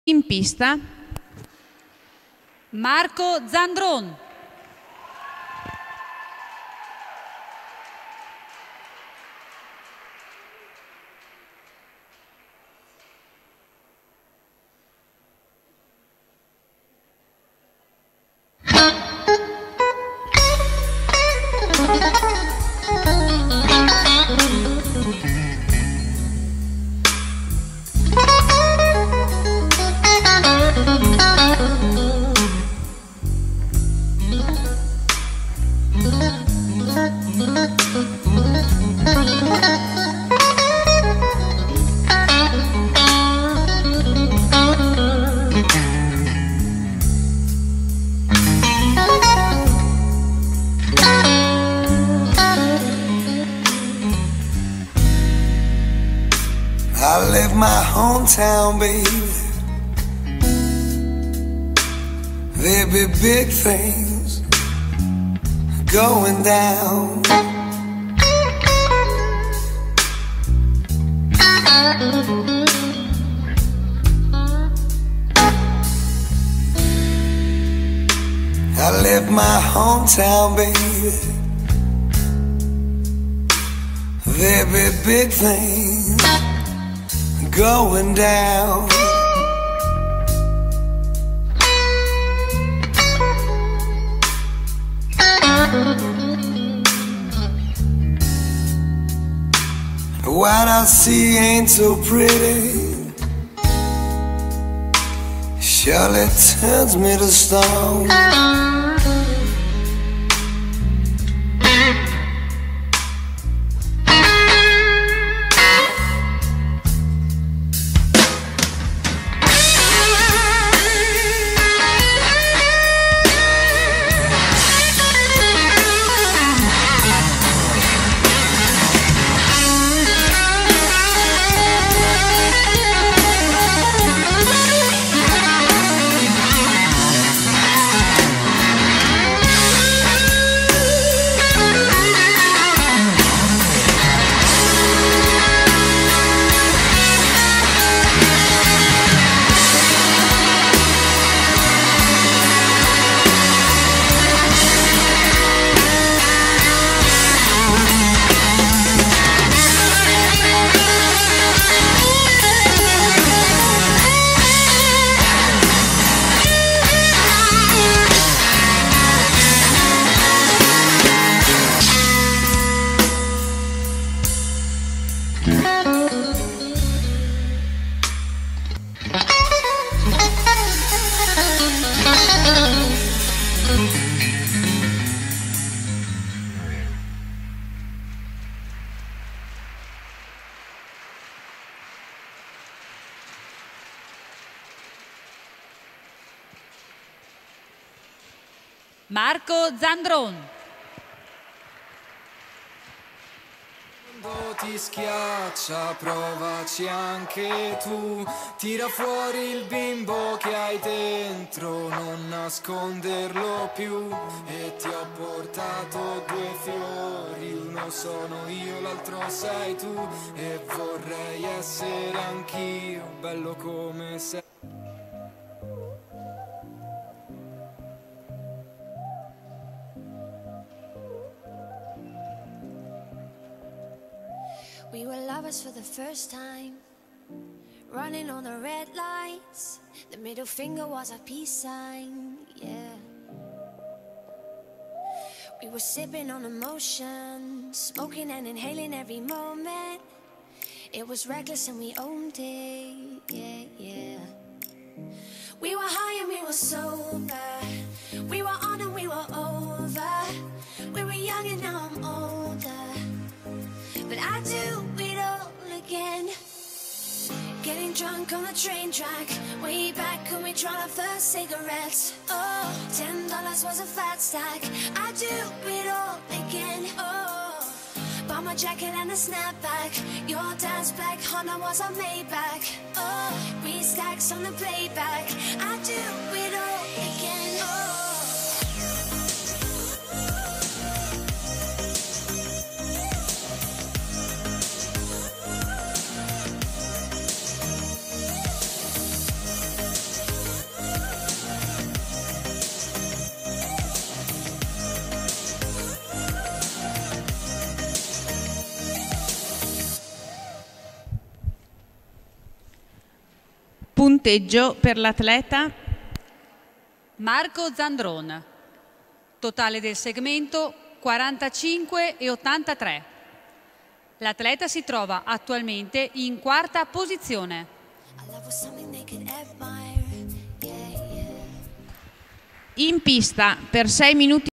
In pista Marco Zandron. I left my hometown, baby. There be big things going down. I left my hometown, baby. There be big things going down. What I see ain't so pretty, surely turns me to stone. Marco Zandron. Quando ti schiaccia, provaci anche tu. Tira fuori il bimbo che hai dentro, non nasconderlo più. E ti ho portato due fiori, uno sono io, l'altro sei tu. E vorrei essere anch'io, bello come sei. We were lovers for the first time, running on the red lights. The middle finger was our peace sign, yeah. We were sipping on emotion, smoking and inhaling every moment. It was reckless and we owned it, yeah, yeah. We were high and we were sober, we were on and we were over. We were young and now I'm older, but I do it all again. Getting drunk on the train track, way back when we tried our first cigarettes. Oh, $10 was a fat stack. I do it all again. Oh, bought my jacket and a snapback. Your dad's black Honda was a Maybach. Oh, 3 stacks on the playback. I do it all again. Oh. Punteggio per l'atleta Marco Zandron. Totale del segmento 45,83. L'atleta si trova attualmente in quarta posizione. in pista per 6 minuti